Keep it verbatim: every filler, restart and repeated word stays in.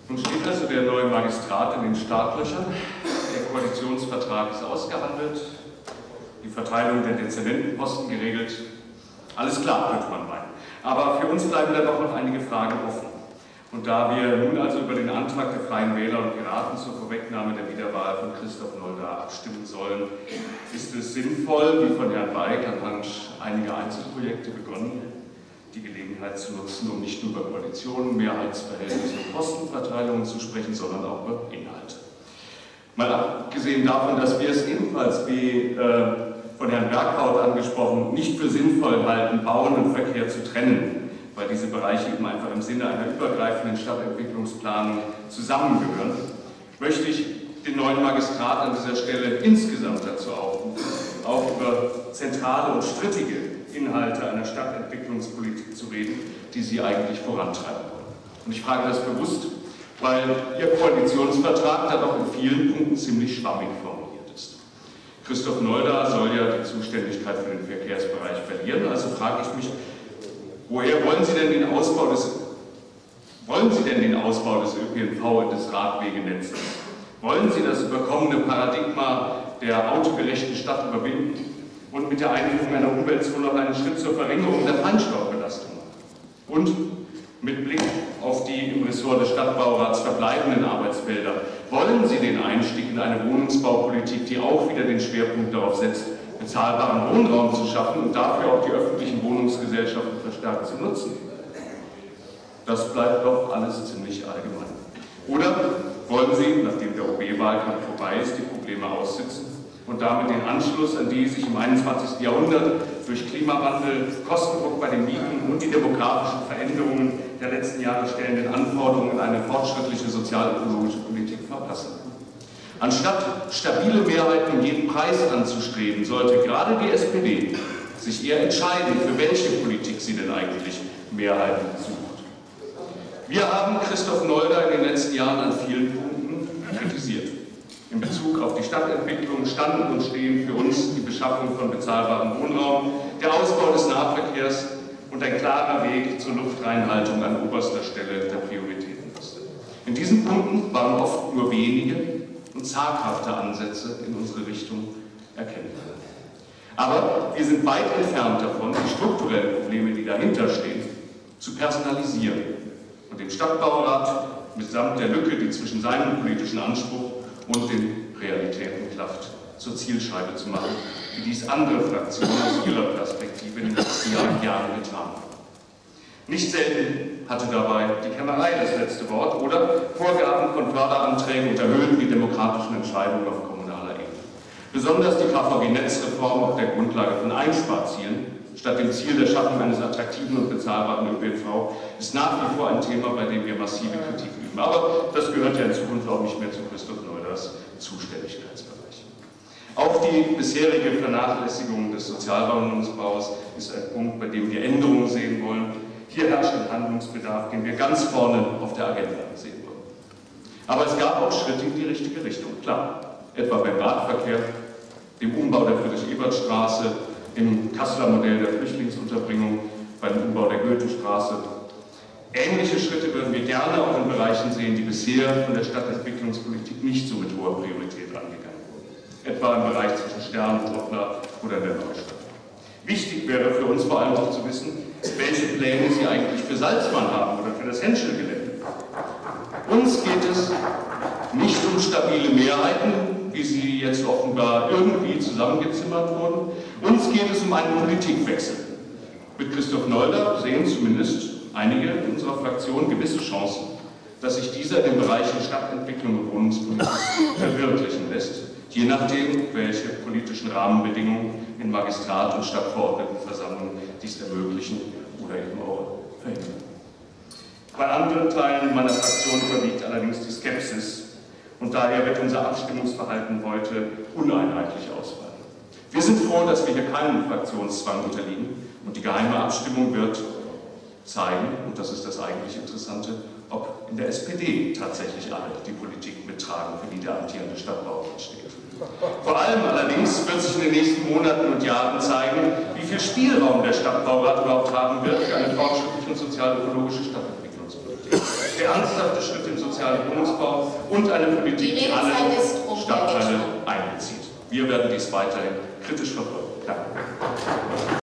Nun steht also der neue Magistrat in den Startlöchern. Der Koalitionsvertrag ist ausgehandelt, die Verteilung der Dezernentenposten geregelt. Alles klar, könnte man meinen. Aber für uns bleiben da doch noch einige Fragen offen. Und da wir nun also über den Antrag der Freien Wähler und Piraten zur Vorwegnahme der Wiederwahl von Christoph Nolda abstimmen sollen, ist es sinnvoll, wie von Herrn Weig anhand einiger Einzelprojekte begonnen, die Gelegenheit zu nutzen, um nicht nur über Koalitionen, Mehrheitsverhältnisse und Postenverteilungen zu sprechen, sondern auch über Inhalte. Mal abgesehen davon, dass wir es ebenfalls, wie äh, von Herrn Berghaut angesprochen, nicht für sinnvoll halten, Bauen und Verkehr zu trennen, weil diese Bereiche eben einfach im Sinne einer übergreifenden Stadtentwicklungsplanung zusammengehören, möchte ich den neuen Magistrat an dieser Stelle insgesamt dazu aufrufen, auch über zentrale und strittige Inhalte einer Stadtentwicklungspolitik zu reden, die Sie eigentlich vorantreiben wollen. Und ich frage das bewusst, weil Ihr Koalitionsvertrag da doch in vielen Punkten ziemlich schwammig formuliert ist. Christoph Nolda soll ja die Zuständigkeit für den Verkehrsbereich verlieren, also frage ich mich, woher wollen Sie denn den Ausbau des, wollen Sie denn den Ausbau des Ö P N V und des Radwegenetzes? Wollen Sie das überkommene Paradigma der autogerechten Stadt überwinden und mit der Einführung einer Umweltzone auch einen Schritt zur Verringerung der Feinstaubbelastung machen? Und mit Blick auf die im Ressort des Stadtbaurats verbleibenden Arbeitsfelder, wollen Sie den Einstieg in eine Wohnungsbaupolitik, die auch wieder den Schwerpunkt darauf setzt, bezahlbaren Wohnraum zu schaffen und dafür auch die öffentlichen Wohnungsgesellschaften verstärkt zu nutzen? Das bleibt doch alles ziemlich allgemein. Oder wollen Sie, nachdem der O B-Wahlkampf vorbei ist, die Probleme aussitzen und damit den Anschluss an die sich im einundzwanzigsten Jahrhundert durch Klimawandel, Kostendruck bei den Mieten und die demografischen Veränderungen der letzten Jahre stellenden Anforderungen in eine fortschrittliche sozialökologische Politik verpassen? Anstatt stabile Mehrheiten um jeden Preis anzustreben, sollte gerade die S P D sich eher entscheiden, für welche Politik sie denn eigentlich Mehrheiten sucht. Wir haben Christoph Nolda in den letzten Jahren an vielen Punkten kritisiert. In Bezug auf die Stadtentwicklung standen und stehen für uns die Beschaffung von bezahlbarem Wohnraum, der Ausbau des Nahverkehrs und ein klarer Weg zur Luftreinhaltung an oberster Stelle der Prioritätenliste. In diesen Punkten waren oft nur wenige und zaghafte Ansätze in unsere Richtung erkennbar. Aber wir sind weit entfernt davon, die strukturellen Probleme, die dahinter stehen, zu personalisieren und dem Stadtbaurat mitsamt der Lücke, die zwischen seinem politischen Anspruch und den Realitäten klafft, zur Zielscheibe zu machen, wie dies andere Fraktionen aus ihrer Perspektive in den letzten Jahren, Jahren getan haben. Nicht selten hatte dabei die Kämmerei das letzte Wort oder Vorgaben von Förderanträgen unterhöhlten die demokratischen Entscheidungen auf kommunaler Ebene. Besonders die K V G-Netzreform auf der Grundlage von Einsparzielen statt dem Ziel der Schaffung eines attraktiven und bezahlbaren Ö P N V ist nach wie vor ein Thema, bei dem wir massive Kritik üben. Aber das gehört ja in Zukunft auch nicht mehr zu Christoph Noldas Zuständigkeitsbereich. Auch die bisherige Vernachlässigung des Sozialwohnungsbaus ist ein Punkt, bei dem wir Änderungen sehen wollen. Hier herrscht ein Handlungsbedarf, den wir ganz vorne auf der Agenda sehen wollen. Aber es gab auch Schritte in die richtige Richtung, klar. Etwa beim Radverkehr, dem Umbau der Friedrich-Ebert-Straße, im Kasseler Modell der Flüchtlingsunterbringung, beim Umbau der Goethestraße. Ähnliche Schritte würden wir gerne auch in Bereichen sehen, die bisher von der Stadtentwicklungspolitik nicht so mit hoher Priorität angegangen wurden. Etwa im Bereich zwischen Stern, Trottler oder der Neustadt. Wichtig wäre für uns vor allem auch zu wissen, welche Pläne Sie eigentlich für Salzmann haben oder für das Henschel-Gelände. Uns geht es nicht um stabile Mehrheiten, wie sie jetzt offenbar irgendwie zusammengezimmert wurden. Uns geht es um einen Politikwechsel. Mit Christoph Nolda sehen zumindest einige in unserer Fraktion gewisse Chancen, dass sich dieser in den Bereichen Stadtentwicklung und Wohnungspolitik verwirklichen lässt, je nachdem, welche politischen Rahmenbedingungen in Magistrat und Stadtverordnetenversammlung dies ermöglichen oder eben auch verhindern. Bei anderen Teilen meiner Fraktion überwiegt allerdings die Skepsis und daher wird unser Abstimmungsverhalten heute uneinheitlich ausfallen. Wir sind froh, dass wir hier keinem Fraktionszwang unterliegen und die geheime Abstimmung wird zeigen, und das ist das eigentlich Interessante, ob in der S P D tatsächlich alle die Politik mittragen, für die der amtierende Stadtbaurat steht. Vor allem allerdings wird sich in den nächsten Monaten und Jahren zeigen, wie viel Spielraum der Stadtbaurat überhaupt haben wird für eine fortschrittliche und sozial-ökologische Stadtentwicklungspolitik. Der ernsthafte Schritt im Sozial sozialen Wohnungsbau und eine Politik, die alle Stadtteile einbezieht. Wir werden dies weiterhin kritisch verfolgen. Danke.